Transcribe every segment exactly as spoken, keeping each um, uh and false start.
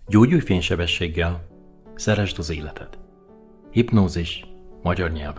Gyógyulj fénysebességgel, szeresd az életed. Hipnózis magyar nyelven.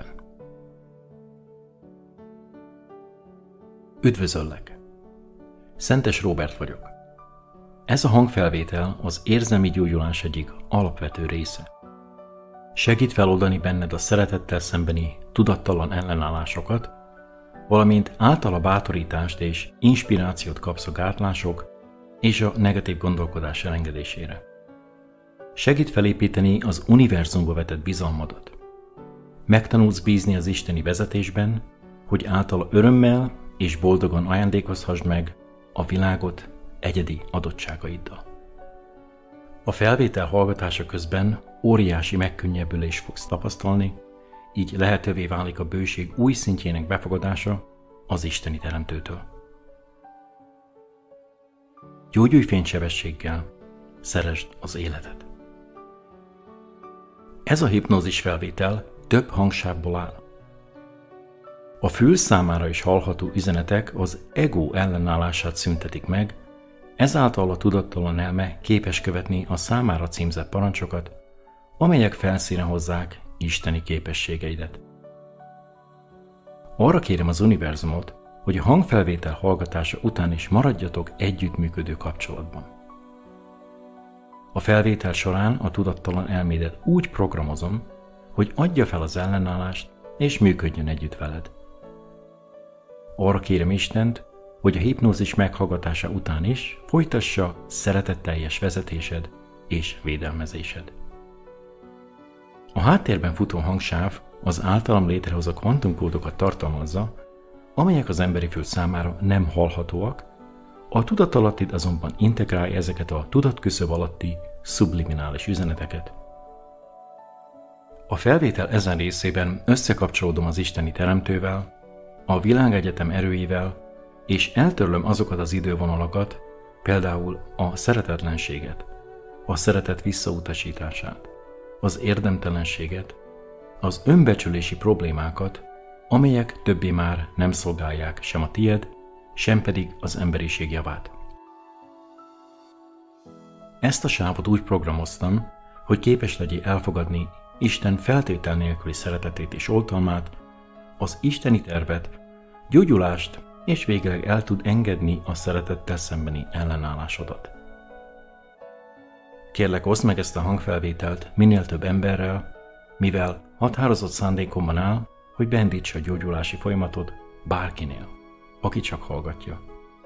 Üdvözöllek! Szentes Róbert vagyok. Ez a hangfelvétel az érzelmi gyógyulás egyik alapvető része. Segít feloldani benned a szeretettel szembeni tudattalan ellenállásokat, valamint általa bátorítást és inspirációt kapsz a gátlások és a negatív gondolkodás elengedésére. Segít felépíteni az univerzumba vetett bizalmadat. Megtanulsz bízni az isteni vezetésben, hogy általa örömmel és boldogan ajándékozhassd meg a világot egyedi adottságaiddal. A felvétel hallgatása közben óriási megkönnyebbülést fogsz tapasztalni, így lehetővé válik a bőség új szintjének befogadása az isteni teremtőtől. Gyógyulj fénysebességgel, szeresd az életed. Ez a hipnózis felvétel több hangsávból áll. A fül számára is hallható üzenetek az ego ellenállását szüntetik meg, ezáltal a tudattalan elme képes követni a számára címzett parancsokat, amelyek felszíne hozzák isteni képességeidet. Arra kérem az univerzumot, hogy a hangfelvétel hallgatása után is maradjatok együttműködő kapcsolatban. A felvétel során a tudattalan elmédet úgy programozom, hogy adja fel az ellenállást és működjön együtt veled. Arra kérem Istent, hogy a hipnózis meghallgatása után is folytassa szeretetteljes vezetésed és védelmezésed. A háttérben futó hangsáv az általam létrehozott kvantumkódokat tartalmazza, amelyek az emberi fül számára nem hallhatóak, a tudatalattid azonban integrálja ezeket a tudatküszöb alatti szubliminális üzeneteket. A felvétel ezen részében összekapcsolódom az isteni teremtővel, a világegyetem erőivel, és eltörlöm azokat az idővonalakat, például a szeretetlenséget, a szeretet visszautasítását, az érdemtelenséget, az önbecsülési problémákat, amelyek többé már nem szolgálják sem a tied, sem pedig az emberiség javát. Ezt a sávot úgy programoztam, hogy képes legyél elfogadni Isten feltétel nélküli szeretetét és oltalmát, az isteni tervet, gyógyulást, és végleg el tud engedni a szeretettel szembeni ellenállásodat. Kérlek, oszd meg ezt a hangfelvételt minél több emberrel, mivel határozott szándékomban áll, hogy beindítsa a gyógyulási folyamatot bárkinél, aki csak hallgatja.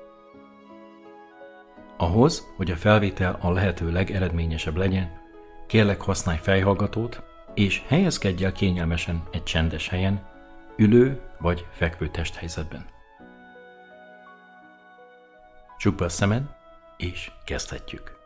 Ahhoz, hogy a felvétel a lehető legeredményesebb legyen, kérlek, használj fejhallgatót, és helyezkedj el kényelmesen egy csendes helyen, ülő vagy fekvő testhelyzetben. Csukd be a szemed, és kezdhetjük.